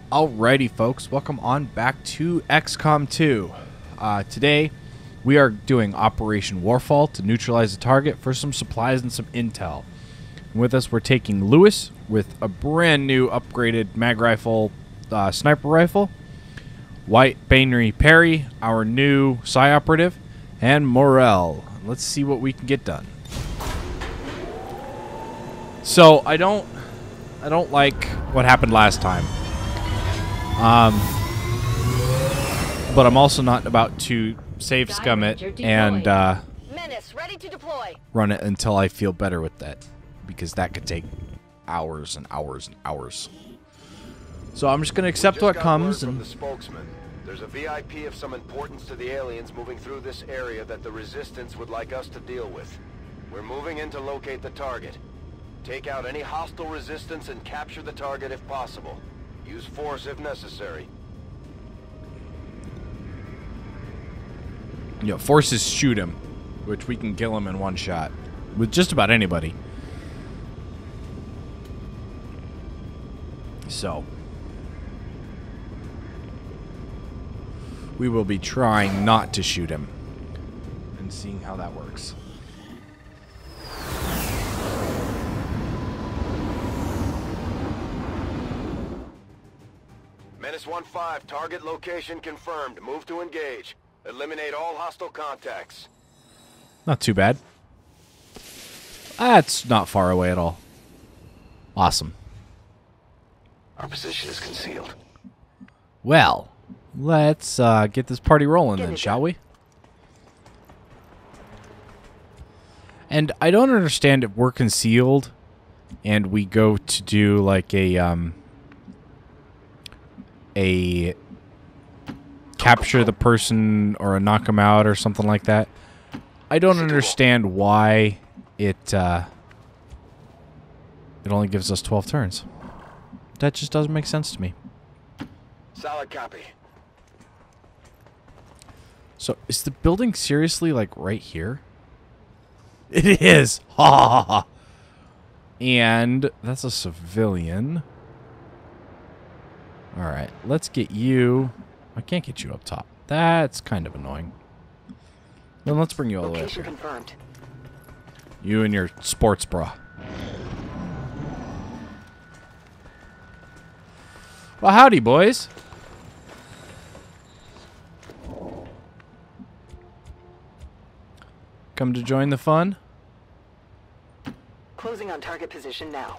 Alrighty, folks, welcome on back to XCOM 2. Today, we are doing Operation Warfall to neutralize the target for some supplies and some intel. And with us, we're taking Lewis with a brand new upgraded mag rifle, sniper rifle, White Banery Perry, our new Psi operative, and Morel. Let's see what we can get done. So I don't like what happened last time. But I'm also not about to save scum it and run it until I feel better with that, because that could take hours and hours and hours. So I'm just gonna accept what comes. And the spokesman, there's a VIP of some importance to the aliens moving through this area that the Resistance would like us to deal with. We're moving in to locate the target. Take out any hostile resistance and capture the target if possible. Use force if necessary. Forces shoot him, which we can kill him in one shot with just about anybody. So we will be trying not to shoot him and seeing how that works. Menace 1-5, target location confirmed. Move to engage. Eliminate all hostile contacts. Not too bad. That's not far away at all. Awesome. Our position is concealed. Well, let's get this party rolling then, shall we? And I don't understand if we're concealed and we go to do like a capture the person or a knock them out or something like that. I don't understand why it only gives us 12 turns. That just doesn't make sense to me. Solid copy. So is the building seriously like right here? It is. Ha ha ha. And that's a civilian. All right, let's get you. I can't get you up top. That's kind of annoying. Then let's bring you all the way up here. Confirmed. You and your sports bra. Well, howdy, boys. Come to join the fun? Closing on target position now.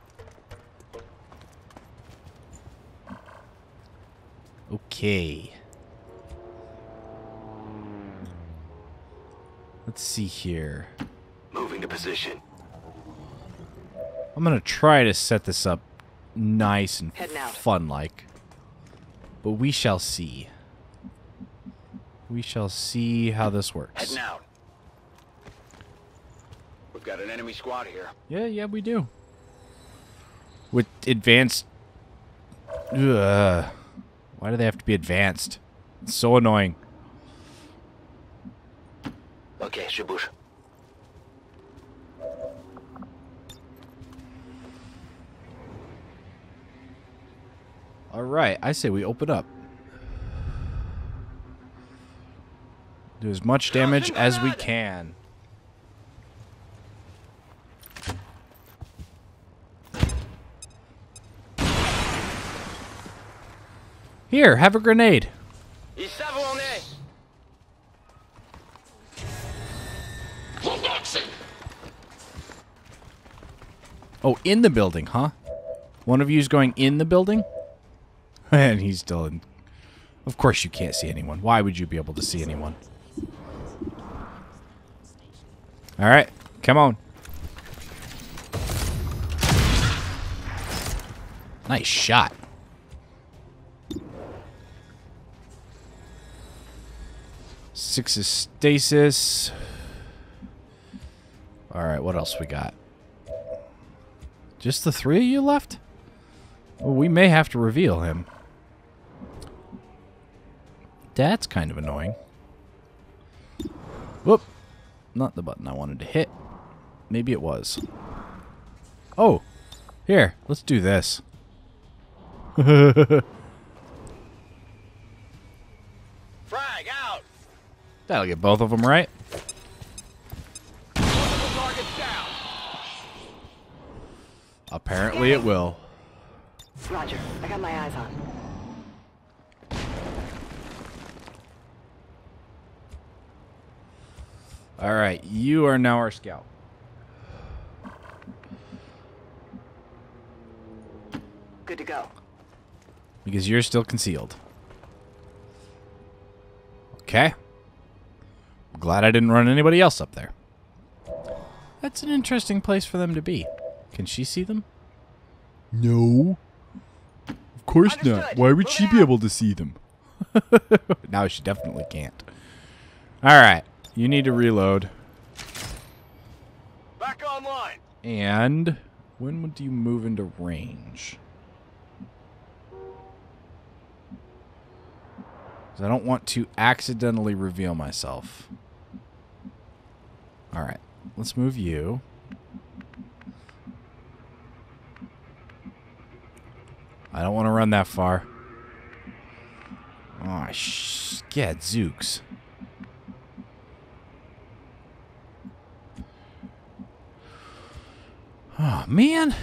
Okay. Let's see here. Moving to position. I'm gonna try to set this up nice and Heading out. fun-like. But we shall see. We shall see how this works. Heading out. We've got an enemy squad here. Yeah, we do. With advanced... Ugh. Why do they have to be advanced? It's so annoying. Okay, Shabush. Alright, I say we open up. Do as much damage as we can. Here, have a grenade. Oh, in the building, huh? One of you's going in the building? And he's still in. Of course you can't see anyone. Why would you be able to see anyone? Alright, come on. Nice shot. Six is stasis. Alright, what else we got? Just the three of you left? Well, we may have to reveal him. That's kind of annoying. Whoop. Not the button I wanted to hit. Maybe it was. Oh. Here, let's do this. Frag out! That'll get both of them right. Multiple targets down. Apparently it will. Roger. I got my eyes on. All right, you are now our scout. Good to go. Because you're still concealed. Okay. I'm glad I didn't run anybody else up there. That's an interesting place for them to be. Can she see them? No. Of course not. Understood. Why would she be able to see them? Now she definitely can't. Alright. You need to reload. Back online. And when would you move into range? 'Cause I don't want to accidentally reveal myself. Alright. Let's move you. I don't want to run that far. Oh, gadzooks. Oh, man.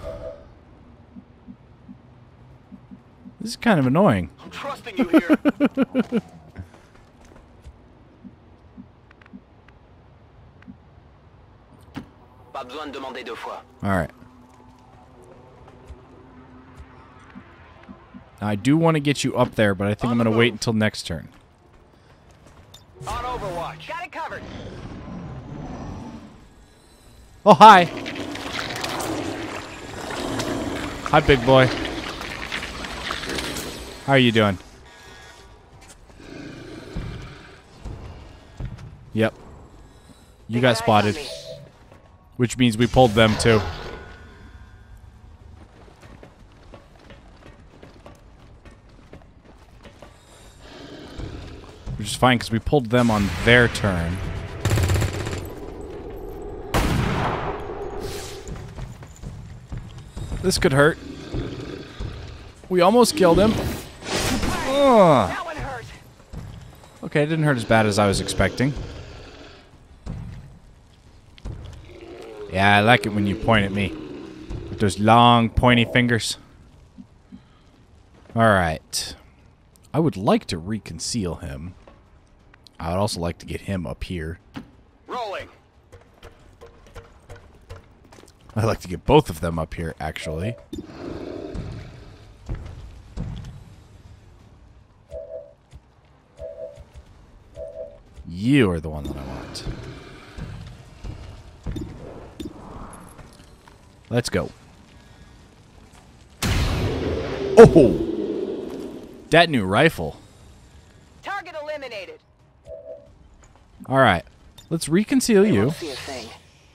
This is kind of annoying. I'm trusting you here. Pas besoin de demander deux fois. Alright. Now, I do want to get you up there, but I think I'm going to wait until next turn. On Overwatch. Got it covered. Oh, hi. Hi, big boy. How are you doing? Yep. You got spotted. Which means we pulled them, too. Which is fine, because we pulled them on their turn. This could hurt. We almost killed him. Ugh. That one hurt. Okay, it didn't hurt as bad as I was expecting. Yeah, I like it when you point at me. With those long, pointy fingers. Alright. I would like to reconceal him. I would also like to get him up here. Rolling. I'd like to get both of them up here, actually. You are the one that I want. Let's go. Oh! That new rifle. Target eliminated. Alright. Let's reconceal They you. won't see a thing.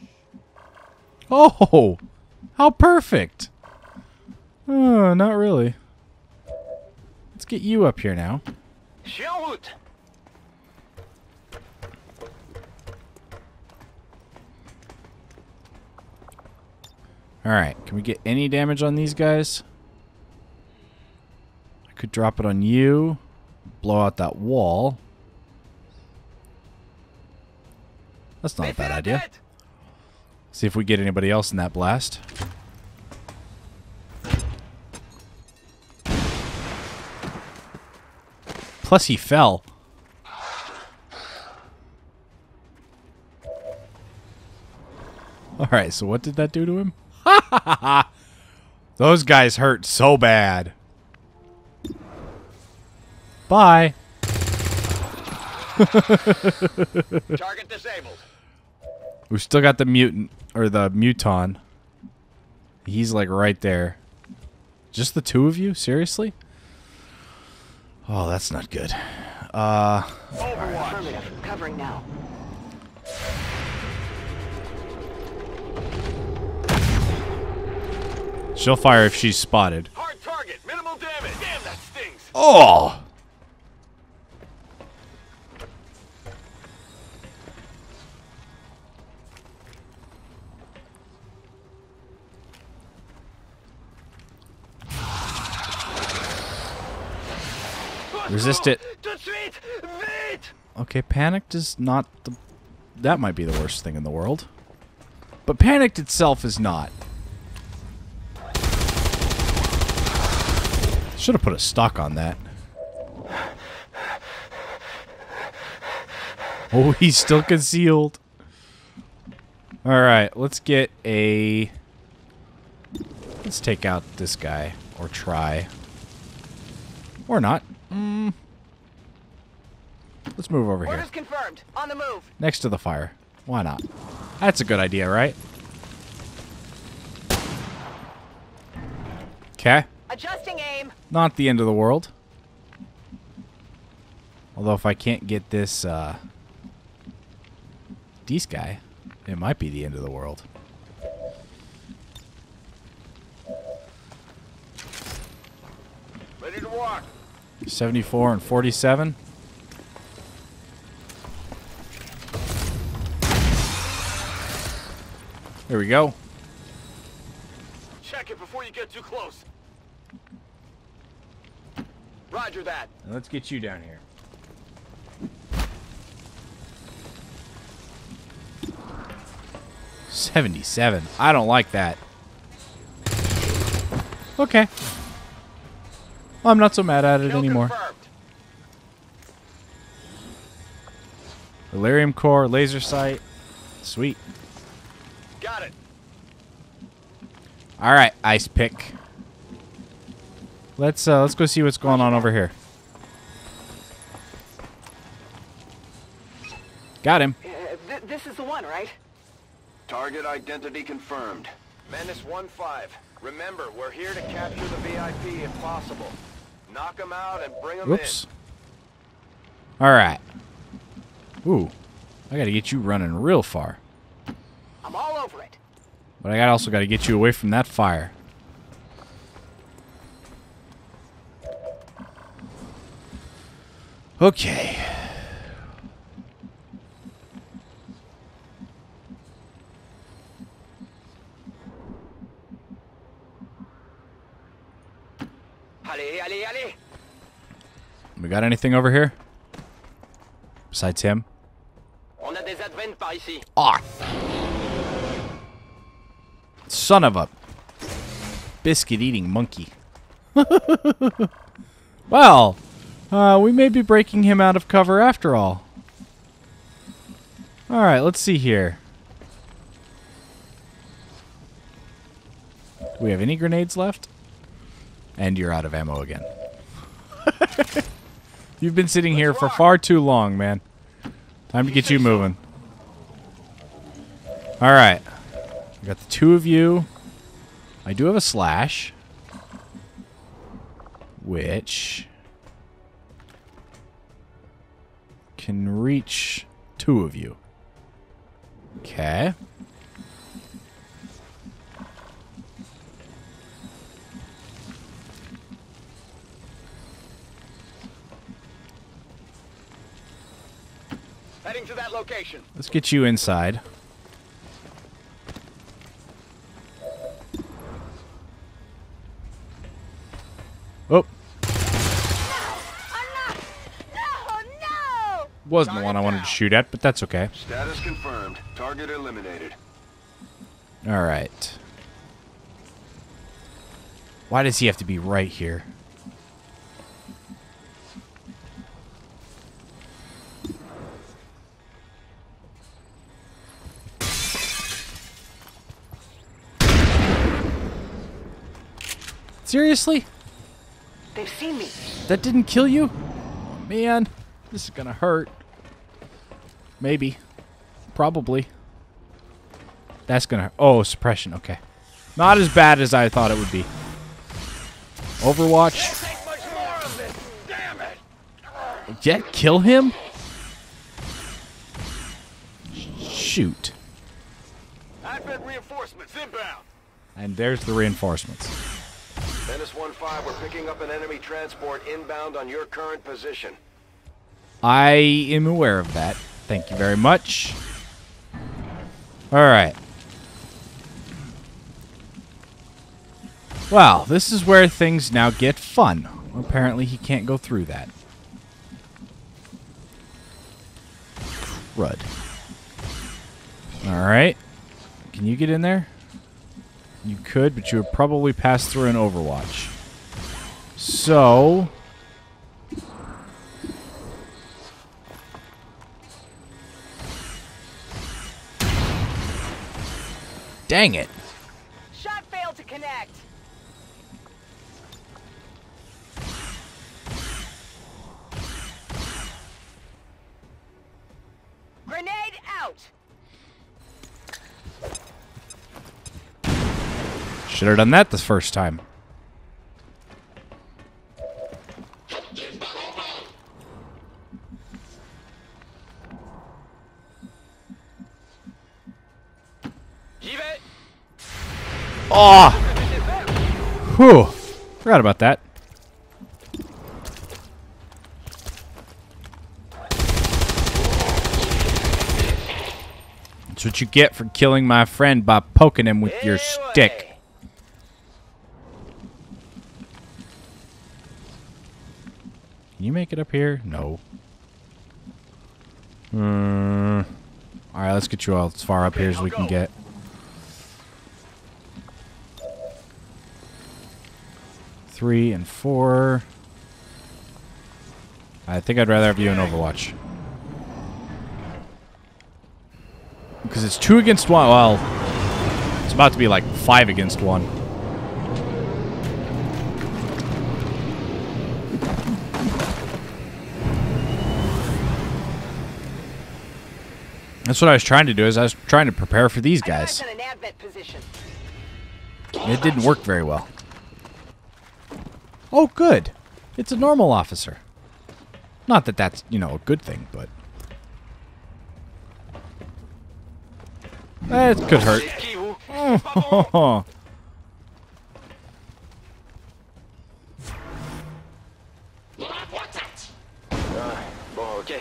Oh! How perfect! Oh, not really. Let's get you up here now. Chien route. Alright, can we get any damage on these guys? I could drop it on you. Blow out that wall. That's not a bad idea. See if we get anybody else in that blast. Plus he fell. Alright, so what did that do to him? Those guys hurt so bad. Bye. Target disabled. We've still got the mutant, or the muton. He's like right there. Just the two of you? Seriously? Oh, that's not good. Overwatch. Affirmative. Covering now. She'll fire if she's spotted. Hard target. Minimal damage. Damn, that stings. Oh! Resist it. Okay, panicked is not the... That might be the worst thing in the world. But panicked itself is not. Should have put a stock on that. Oh, he's still concealed. Alright, let's get a... Let's take out this guy. Or try. Or not. Let's move over here. Orders confirmed. On the move. Next to the fire. Why not? That's a good idea, right? Okay. Adjusting aim. Not the end of the world. Although if I can't get this, guy, it might be the end of the world. Ready to walk. 74 and 47. There we go. Check it before you get too close. Roger that. And let's get you down here. $77. I don't like that. Okay. I'm not so mad at it Kill anymore. confirmed. Delirium core, laser sight. Sweet. Got it. All right, ice pick. Let's go see what's going on over here. Got him. This is the one, right? Target identity confirmed. Menace 1-5. Remember, we're here to capture the VIP if possible. Knock them out and bring them Whoops. All right. Ooh, I gotta get you running real far. I'm all over it. But I also gotta get you away from that fire. Okay. Allez, allez, allez. We got anything over here? Besides him? On a des advents par ici. Ah! Son of a biscuit-eating monkey. Well, we may be breaking him out of cover after all. Alright, let's see here. Do we have any grenades left? And you're out of ammo again. You've been sitting here for far too long, man. Time to get you moving. Alright. I got the two of you. I do have a slash. Which can reach two of you. Okay. Heading to that location. Let's get you inside. Oh. No! Wasn't the one I wanted to shoot at, but that's okay. Status confirmed. Target eliminated. Alright. Why does he have to be right here? Seriously? They've seen me. That didn't kill you? Oh, man, this is gonna hurt. Maybe. Probably. That's gonna... Oh, suppression. Okay. Not as bad as I thought it would be. Overwatch. Take much more of this. Damn it. Yet kill him? Shoot. Advent reinforcements inbound. And there's the reinforcements. Menace 1-5, we're picking up an enemy transport inbound on your current position. I am aware of that. Thank you very much. Alright. Well, this is where things now get fun. Apparently he can't go through that. Rud. Alright. Can you get in there? You could, but you would probably pass through an Overwatch. So... Dang it. Shot failed to connect. Grenade out. Should have done that the first time. J'y vais. Oh! Whew. Forgot about that. That's what you get for killing my friend by poking him with your stick. Can you make it up here? No. Alright, let's get you all as far up here as we can get. Three and 4. I think I'd rather have you in Overwatch. Because it's 2 against 1. Well, it's about to be like 5 against 1. That's what I was trying to do, is I was trying to prepare for these guys. In an advent position. It didn't work very well. Oh, good. It's a normal officer. Not that that's, you know, a good thing, but... it could hurt. Oh. Bon, ok.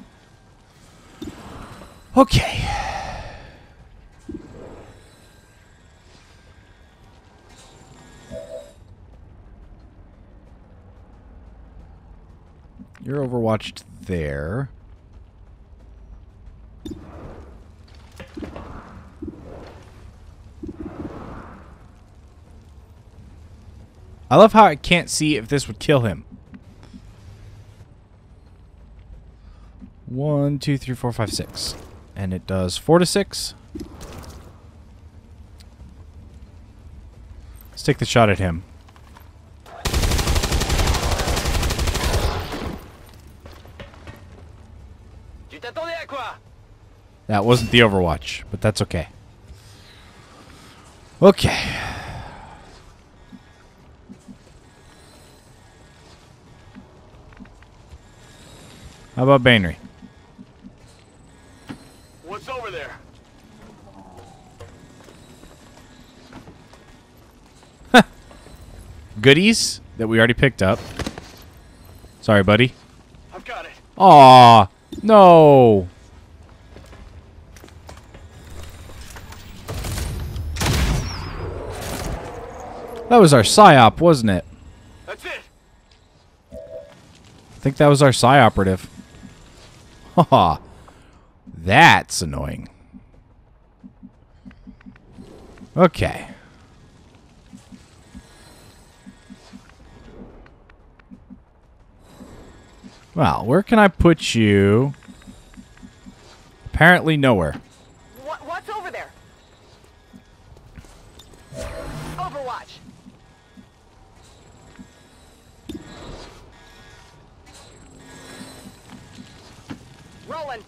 Okay. You're overwatched there. I love how I can't see if this would kill him. 1, 2, 3, 4, 5, 6. And it does 4 to 6. Let's take the shot at him. Tu t'attendais à quoi? That wasn't the Overwatch, but that's okay. Okay. How about Banery? What's over there? Goodies that we already picked up. Sorry, buddy. I've got it. Aw, no. That was our PSYOP, wasn't it? That's it. I think that was our PSY operative. Haha. That's annoying. Okay. Well, where can I put you? Apparently nowhere. What's over there? Overwatch. Rolling.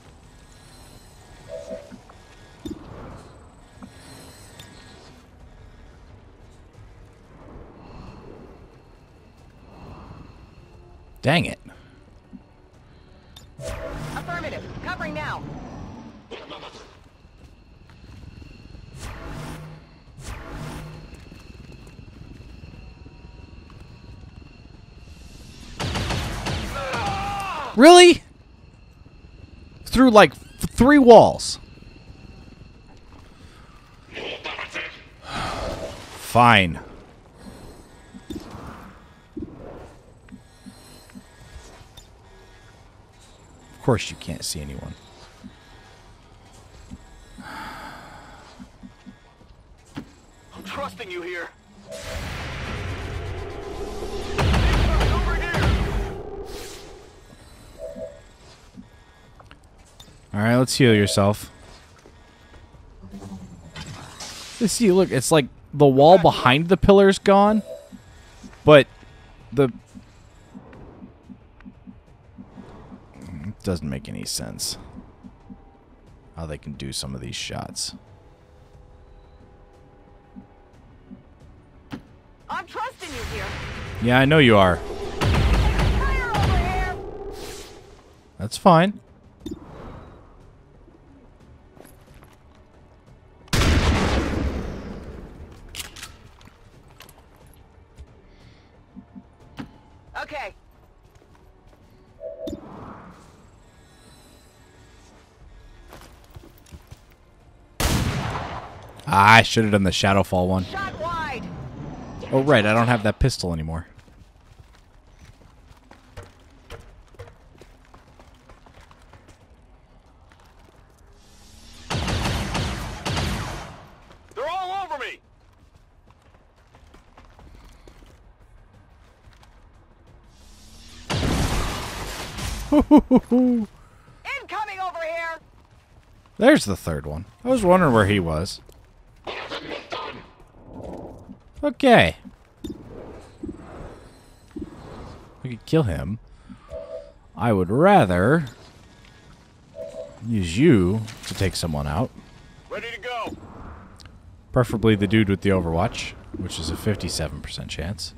Dang it. Affirmative. Covering now. Really? Through like 3 walls. Fine. Of course you can't see anyone. trusting you here. Alright, let's heal yourself. Let's see, look, it's like the wall behind the pillar's gone, but the... It doesn't make any sense how they can do some of these shots. I'm trusting you here. Yeah, I know you are. Fire over here. That's fine. Okay. Ah, I should have done the Shadowfall one. Shot wide. Oh, right, I don't have that pistol anymore. They're all over me. Incoming over here. There's the third one. I was wondering where he was. Okay. We could kill him. I would rather use you to take someone out. Ready to go. Preferably the dude with the Overwatch, which is a 57% chance.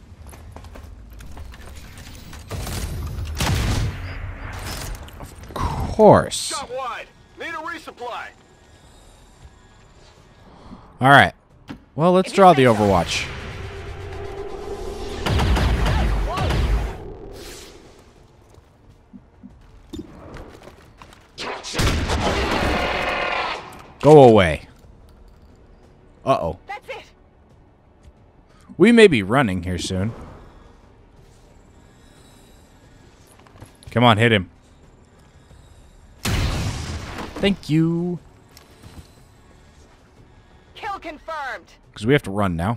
Of course. Shot wide. Need a resupply. Alright. Well, let's draw the Overwatch. Go away. Uh-oh. That's it. We may be running here soon. Come on, hit him. Thank you. Kill confirmed. Because we have to run now.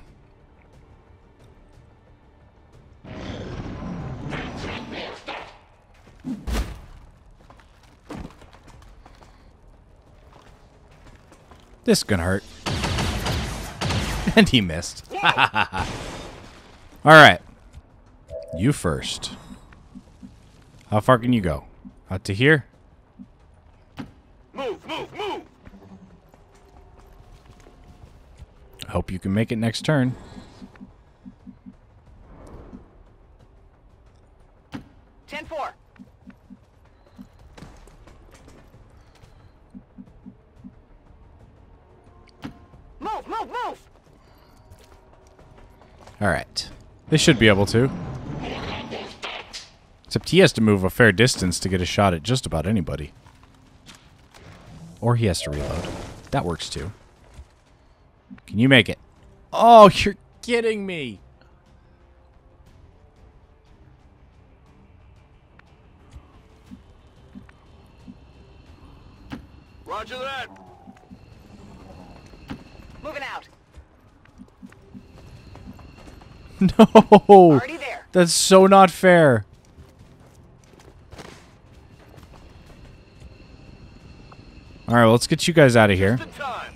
This is gonna hurt. And he missed. Alright. You first. How far can you go? Out to here? Move, move, move. I hope you can make it next turn. Ten-4. Move, move, move. Alright. They should be able to. Except he has to move a fair distance to get a shot at just about anybody. Or he has to reload. That works too. Can you make it? Oh, you're kidding me. Roger that. Moving out. No. Already there. That's so not fair. Alright, well, let's get you guys out of here. Just in time.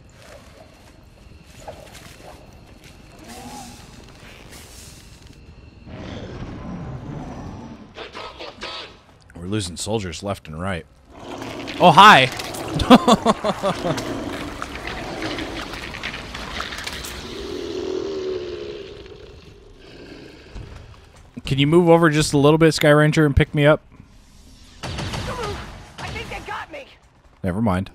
We're losing soldiers left and right. Oh, hi. Can you move over just a little bit, Sky Ranger, and pick me up? I think they got me. Never mind.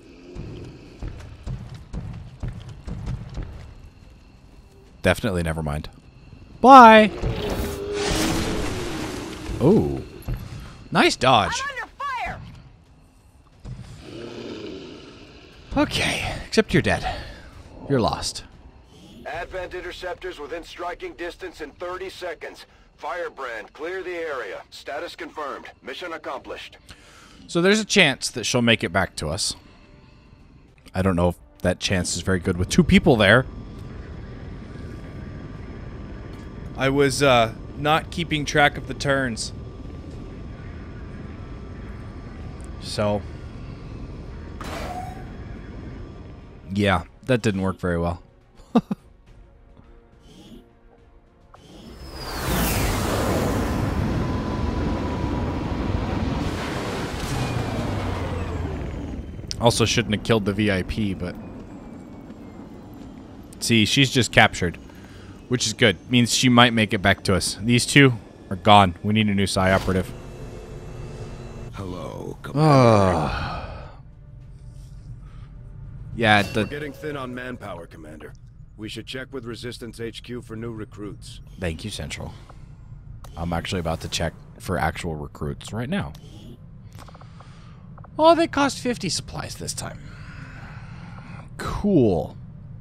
Definitely never mind. Bye. Oh. Nice dodge. I'm under fire. Okay. Except you're dead. You're lost. Advent interceptors within striking distance in 30 seconds. Firebrand, clear the area. Status confirmed. Mission accomplished. So there's a chance that she'll make it back to us. I don't know if that chance is very good with two people there. I was not keeping track of the turns. So, yeah, that didn't work very well. Also shouldn't have killed the VIP, but... See, she's just captured, which is good. Means she might make it back to us. These two are gone. We need a new PSI operative. Hello, Commander. Yeah, We're getting thin on manpower, Commander. We should check with Resistance HQ for new recruits. Thank you, Central. I'm actually about to check for actual recruits right now. Oh, they cost 50 supplies this time. Cool.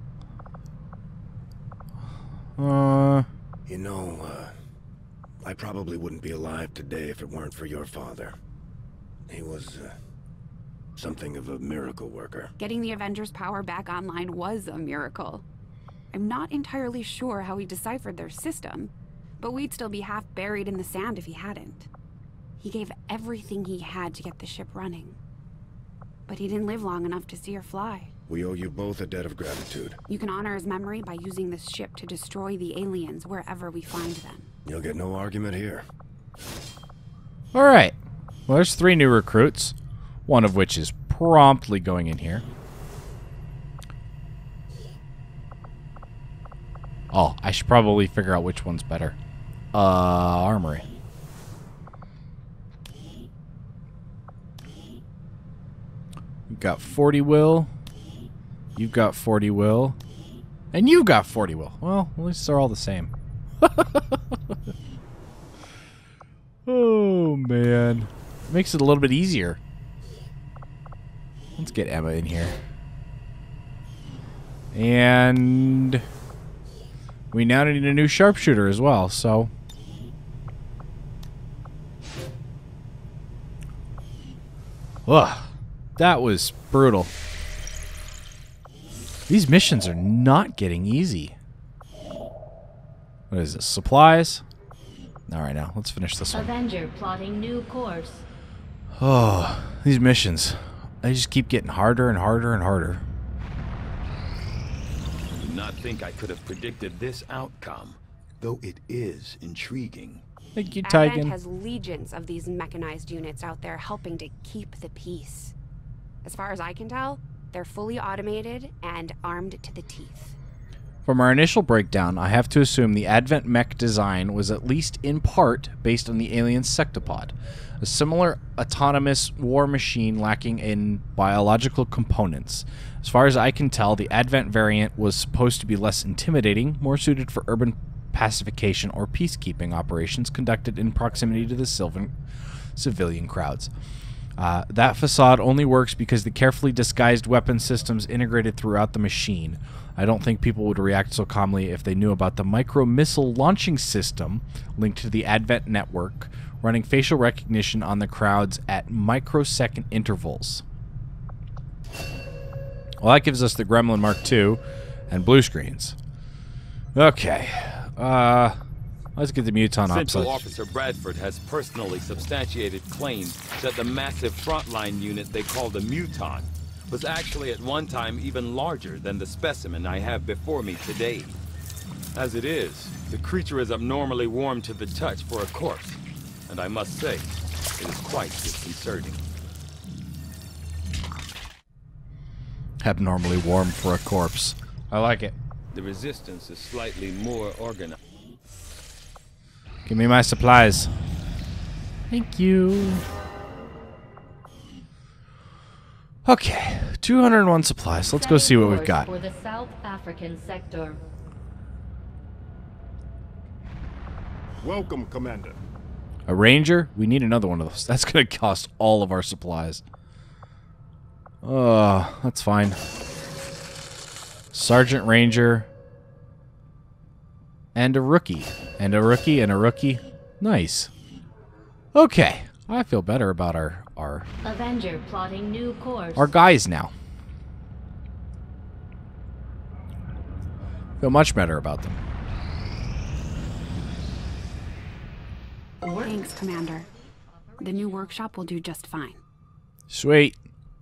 You know, I probably wouldn't be alive today if it weren't for your father. He was, something of a miracle worker. Getting the Avengers' power back online was a miracle. I'm not entirely sure how he deciphered their system, but we'd still be half buried in the sand if he hadn't. He gave everything he had to get the ship running. But he didn't live long enough to see her fly. We owe you both a debt of gratitude. You can honor his memory by using this ship to destroy the aliens wherever we find them. You'll get no argument here. Alright. Well, there's 3 new recruits. One of which is promptly going in here. Oh, I should probably figure out which one's better. Armory. You've got 40 will. You've got 40 will. And you've got 40 will. Well, at least they're all the same. Oh, man. Makes it a little bit easier. Let's get Emma in here. And we now need a new sharpshooter as well, so... Ugh. That was brutal. These missions are not getting easy. What is this? Supplies? Alright, now let's finish this one. Avenger plotting new course. Oh, these missions. They just keep getting harder and harder and harder. I did not think I could have predicted this outcome, though it is intriguing. Thank you, Advent Tygan. has legions of these mechanized units out there helping to keep the peace. As far as I can tell, they're fully automated and armed to the teeth. From our initial breakdown, I have to assume the Advent mech design was at least in part based on the alien Sectopod, a similar autonomous war machine lacking in biological components. As far as I can tell, the Advent variant was supposed to be less intimidating, more suited for urban pacification or peacekeeping operations conducted in proximity to the civilian crowds. That facade only works because the carefully disguised weapon systems integrated throughout the machine. I don't think people would react so calmly if they knew about the micro-missile launching system linked to the Advent network, running facial recognition on the crowds at microsecond intervals. Well, that gives us the Gremlin Mark II and blue screens. Okay. Let's get the Muton Central opposite. Officer Bradford has personally substantiated claims that the massive frontline unit they call the Muton was actually at one time even larger than the specimen I have before me today. As it is, the creature is abnormally warm to the touch for a corpse, and I must say, it is quite disconcerting. Abnormally warm for a corpse. I like it. The resistance is slightly more organized. Give me my supplies. Thank you. Okay, 201 supplies. Let's go see what we've got. For the South African sector. Welcome, Commander. A ranger? We need another one of those. That's going to cost all of our supplies. That's fine. Sergeant Ranger. And a rookie. And a rookie and a rookie. Nice. Okay. I feel better about our Avenger plotting new course. guys now. Feel much better about them. Thanks, Commander. The new workshop will do just fine. Sweet.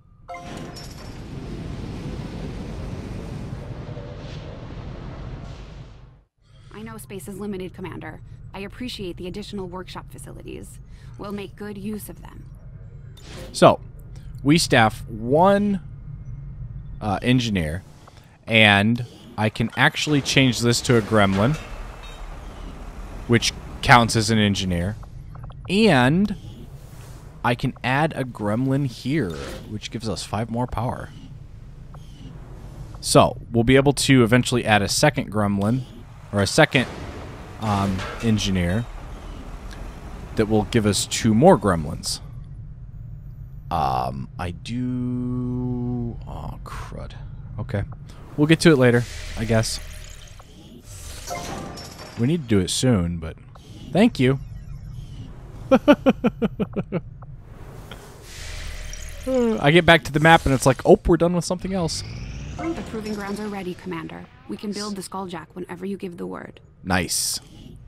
I know space is limited, Commander. I appreciate the additional workshop facilities. We'll make good use of them. So, we staff one engineer, and I can actually change this to a gremlin, which counts as an engineer, and I can add a gremlin here, which gives us 5 more power. So, we'll be able to eventually add a second gremlin, or a second engineer, that will give us 2 more gremlins. I do... Oh, crud. Okay. We'll get to it later, I guess. We need to do it soon, but... Thank you. I get back to the map and it's like, oh, we're done with something else. The proving grounds are ready, Commander. We can build the Skulljack whenever you give the word. Nice.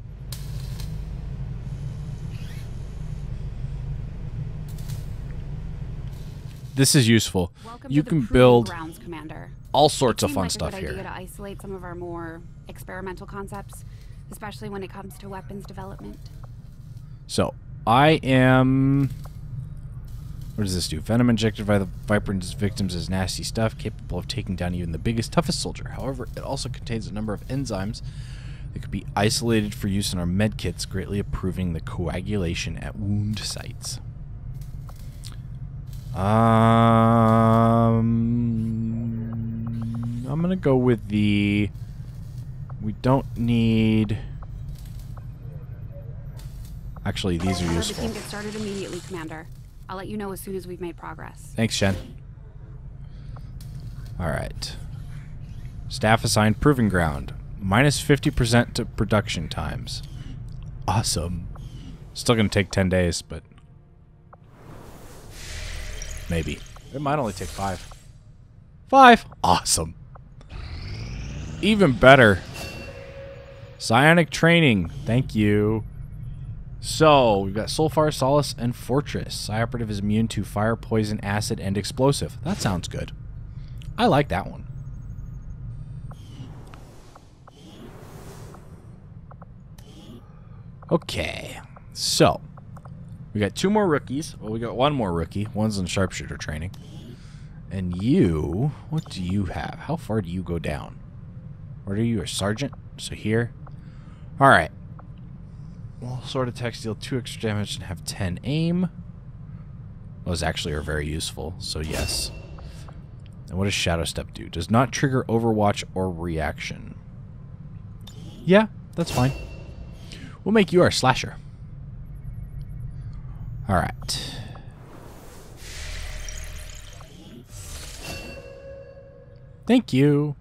This is useful. Welcome You to the can proving build grounds, Commander. all sorts It of seemed fun like a stuff good idea here. to isolate some of our more experimental concepts, especially when it comes to weapons development. So, I am... What does this do? Venom injected by the Viper's victims is nasty stuff, capable of taking down even the biggest, toughest soldier. However, it also contains a number of enzymes that could be isolated for use in our medkits, greatly improving the coagulation at wound sites. I'm gonna go with the... We don't need... Actually, these are The useful. team gets started immediately, Commander. I'll let you know as soon as we've made progress. Thanks, Shen. Alright. Staff assigned proving ground. Minus 50% to production times. Awesome. Still gonna take 10 days, but... Maybe. It might only take 5. 5! Awesome. Even better. Psionic training. Thank you. So, we've got Sulfar, Solace, and Fortress. Psi Operative is immune to fire, poison, acid, and explosive. That sounds good. I like that one. Okay. So, we got 2 more rookies. Well, we got 1 more rookie. One's in sharpshooter training. And you, what do you have? How far do you go down? What are you, a sergeant? So here. Alright. Well, Sword Attack deal 2 extra damage and have 10 aim. Those actually are very useful, so yes. And what does Shadow Step do? Does not trigger Overwatch or reaction. Yeah, that's fine. We'll make you our slasher. Alright. Thank you.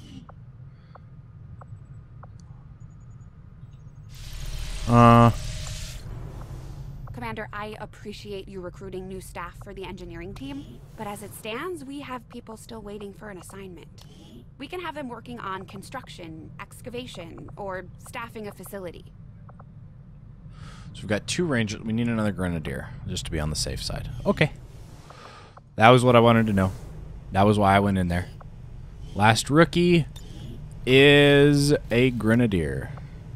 Commander, I appreciate you recruiting new staff for the engineering team, but as it stands, we have people still waiting for an assignment. We can have them working on construction, excavation, or staffing a facility. So we've got 2 rangers. We need another grenadier, just to be on the safe side. Okay. That was what I wanted to know. That was why I went in there. Last rookie is a grenadier.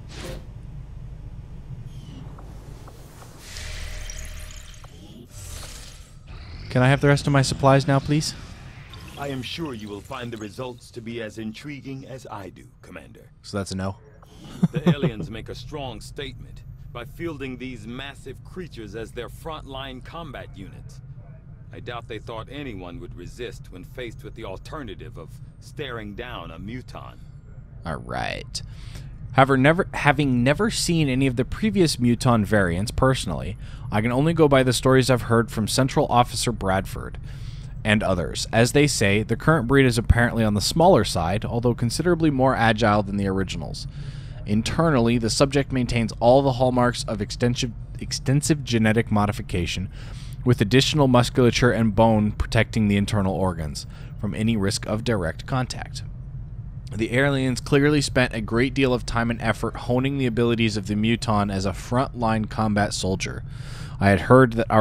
Can I have the rest of my supplies now, please? I am sure you will find the results to be as intriguing as I do, Commander. So that's a no. The aliens make a strong statement by fielding these massive creatures as their frontline combat units. I doubt they thought anyone would resist when faced with the alternative of staring down a muton. Alright. However, having never seen any of the previous muton variants personally, I can only go by the stories I've heard from Central Officer Bradford and others. As they say, the current breed is apparently on the smaller side, although considerably more agile than the originals. Internally, the subject maintains all the hallmarks of extensive genetic modification, with additional musculature and bone protecting the internal organs from any risk of direct contact. The aliens clearly spent a great deal of time and effort honing the abilities of the Muton as a frontline combat soldier. I had heard that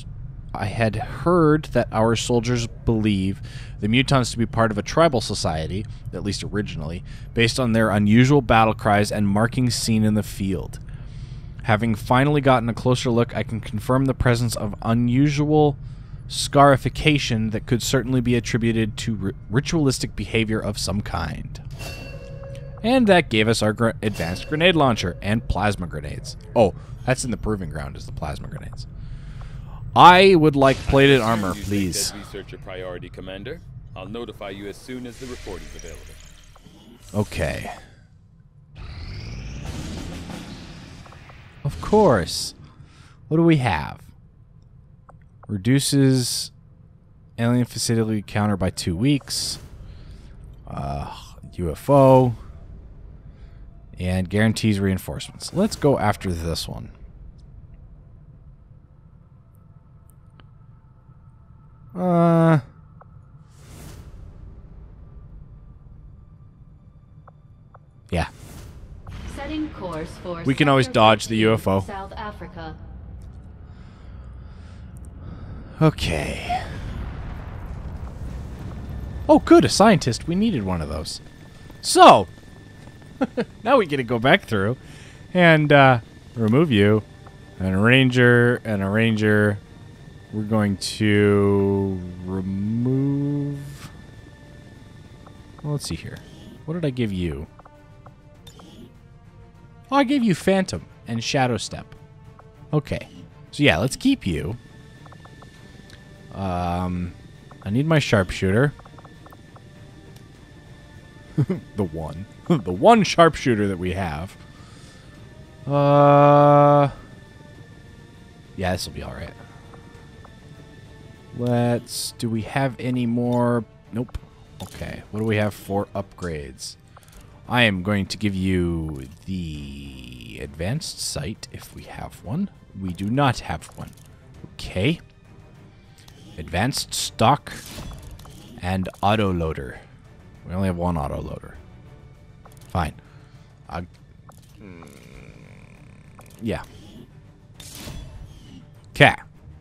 our soldiers believe the Mutons to be part of a tribal society, at least originally, based on their unusual battle cries and markings seen in the field. Having finally gotten a closer look, I can confirm the presence of unusual scarification that could certainly be attributed to ritualistic behavior of some kind. And that gave us our advanced grenade launcher and plasma grenades. Oh, that's in the proving ground, is the plasma grenades. I would like plated armor, please. Research your priority, Commander. I'll notify you as soon as the report is available. Okay. Of course. What do we have? Reduces alien facility counter by 2 weeks. UFO. And guarantees reinforcements. Let's go after this one. Yeah. Setting course for We can always Sector dodge the 15, UFO. South Africa. Okay. Oh, good, a scientist. We needed one of those. So, now we get to go back through and remove you. And a ranger, and a ranger. We're going to remove... Well, let's see here. What did I give you? Oh, I gave you Phantom and Shadow Step. Okay. So yeah, let's keep you. I need my sharpshooter. The one. The one sharpshooter that we have. Yeah, this will be alright. Do we have any more? Nope. Okay, what do we have for upgrades? I am going to give you the advanced sight if we have one. We do not have one. Okay. Advanced stock and auto loader. We only have one auto loader. Fine. Yeah. Okay.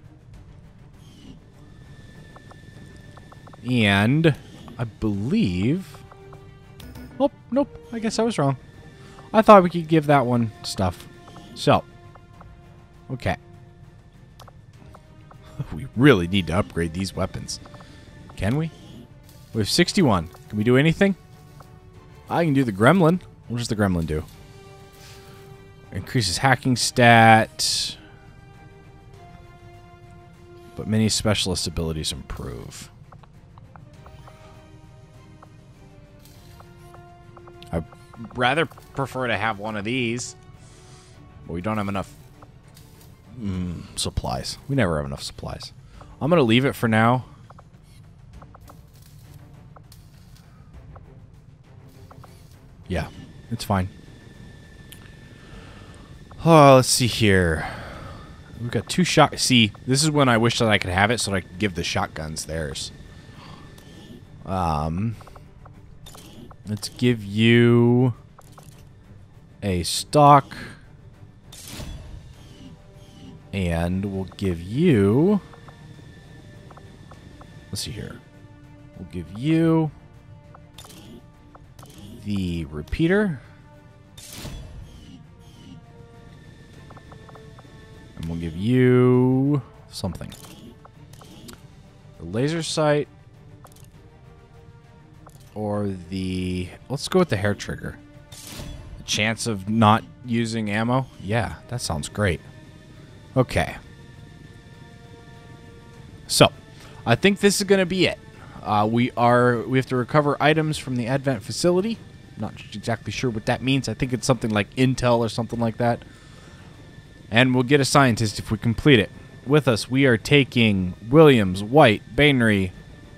And I believe... Oh, nope. I guess I was wrong. I thought we could give that one stuff. So. Okay. We really need to upgrade these weapons. Can we? We have 61. Can we do anything? I can do the gremlin. What does the gremlin do? Increases hacking stat. But many specialist abilities improve. I'd rather prefer to have one of these. But we don't have enough supplies. We never have enough supplies. I'm going to leave it for now. Yeah, it's fine. Oh, let's see here. We've got 2 shot. See, this is when I wish that I could have it so that I could give the shotguns theirs. Let's give you a stock. And we'll give you... Let's see here. We'll give you the repeater. And we'll give you something. The laser sight. Or the... Let's go with the hair trigger. The chance of not using ammo? Yeah, that sounds great. Okay. So, I think this is going to be it. We have to recover items from the Advent facility. Not exactly sure what that means. I think it's something like intel or something like that. And we'll get a scientist if we complete it. With us, we are taking Williams, White, Bainry,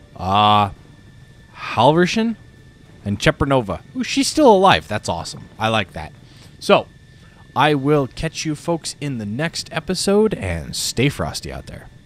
Halverson, and Chepernova. Ooh, she's still alive. That's awesome. I like that. So, I will catch you folks in the next episode, and stay frosty out there.